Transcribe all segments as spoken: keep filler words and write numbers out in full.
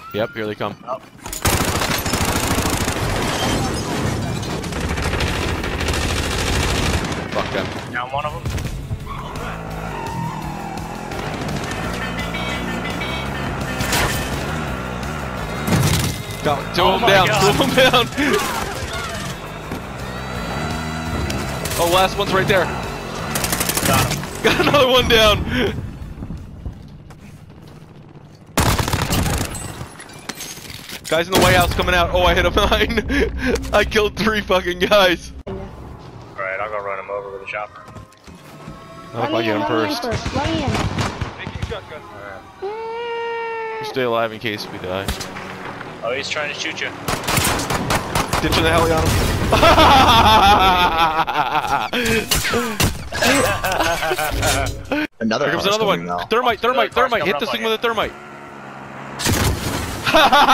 Yep, here they come. Oh. Fuck them. Down one of them. Got two Oh of them down, God. two of them down. Oh, last one's right there. Got him. Got another one down. Guys in the White House coming out. Oh, I hit a mine. I killed three fucking guys. Alright, I'll go run him over with a chopper. Not if I get him first. Let me in. Making shotgun. You stay alive in case we die. Oh, he's trying to shoot you. Ditching the heli on him. Another Here comes another one. now. Thermite, thermite, Another car's thermite. Hit coming this up thing on with a thermite. I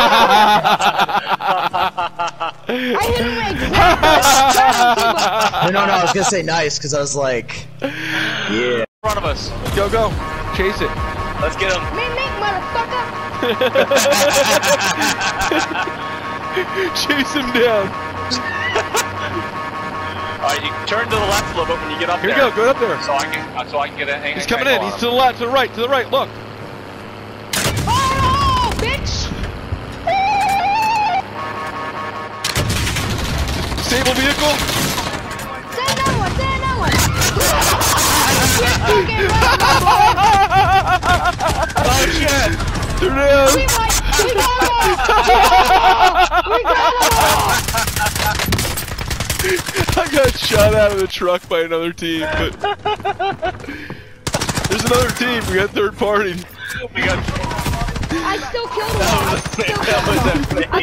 hit him right. No, no, no, I was gonna say nice, because I was like, yeah. In front of us. Go, go. Chase it. Let's get him. Me, me, motherfucker. Chase him down. Alright, you turn to the left a little bit when you get up Here there. you go, go up there. So I can, so I can get a hang. He's coming in. He's to the left, to the right, to the right. Look. Oh, bitch. Disable vehicle. Send another one, send another one. Oh shit! Turn down. We got we got We got I got shot out of the truck by another team, but there's another team. We got third party. We got. I still killed him. I still That was killed him. epic.